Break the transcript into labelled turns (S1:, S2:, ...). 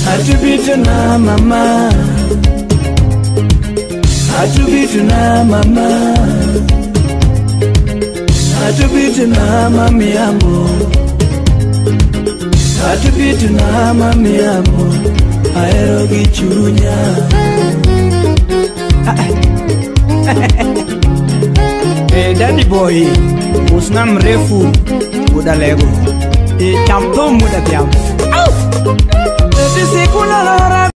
S1: Atupita na mama, atupita na mama, atupita na mami yangu, atupita na mami yangu, aero gichunya. Daddy boy, usna mrefu muda lego, chamtom muda piam. Siku na